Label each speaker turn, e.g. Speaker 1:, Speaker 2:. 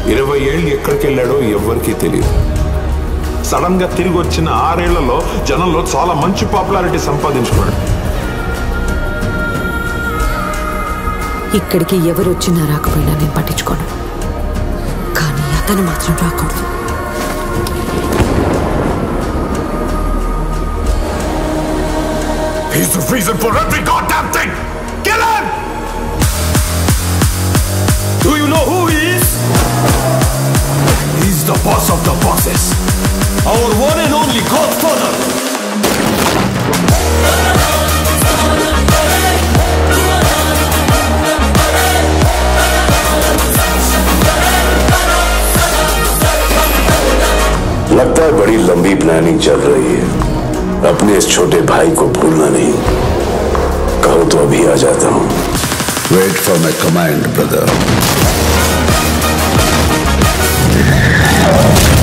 Speaker 1: 20 ఏళ్ళు ఎక్కడికి వెళ్ళాడో ఎవ్వరికీ తెలియదు. సడన్ గా తిరిగి వచ్చిన 6 ఏళ్లలో జనంలో చాలా మంచి పాపులారిటీ సంపాదించుకున్నాడు.
Speaker 2: ఇక్కడికి ఎవరు వచ్చినా రాకపోయినా నేను పట్టించుకోను, కానీ అతను మాత్రం రాకూడదు.
Speaker 1: He's the reason for every goddamn thing! Kill him! Do you know who he is? He's the boss of the bosses. Our one and only Godfather.
Speaker 3: लगता है बड़ी लंबी प्लानिंग चल रही है. अपने इस छोटे भाई को भूलना नहीं. कहो तो अभी आ जाता हूं. Wait for my command brother.